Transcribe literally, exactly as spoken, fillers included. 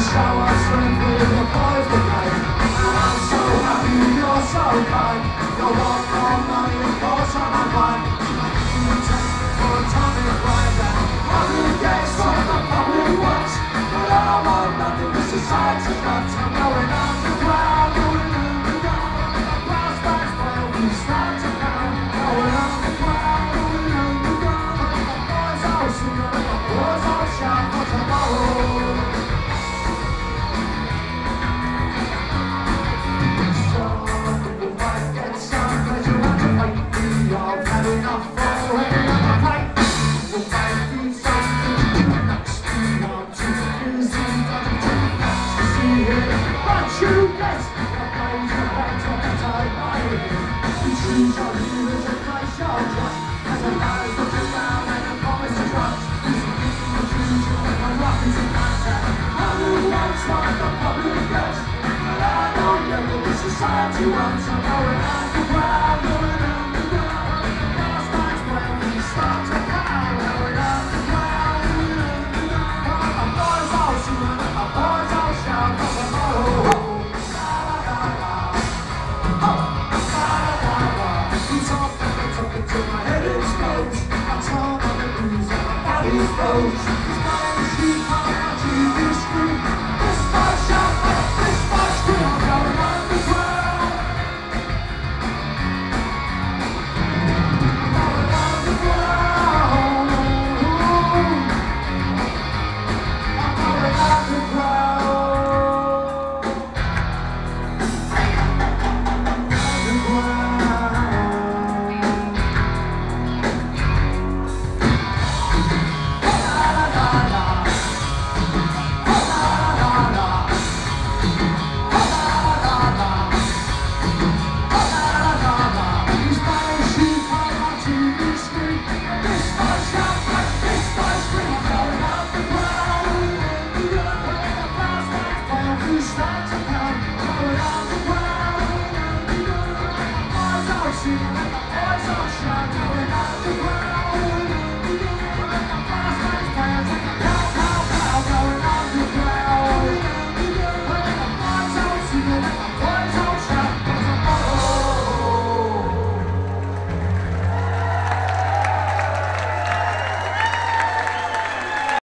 show our strength with the boys brigade. And I'm so happy you're so kind. You want more money, of course I'm a mind. You take for atomic right down. Public gates from the public ones. But I want nothing, the society's nuts. I'm going underground, going underground. The brass bags while we start to pound. Going underground, going underground. The boys all sing and the boys all shout for tomorrow. Society wants to know it.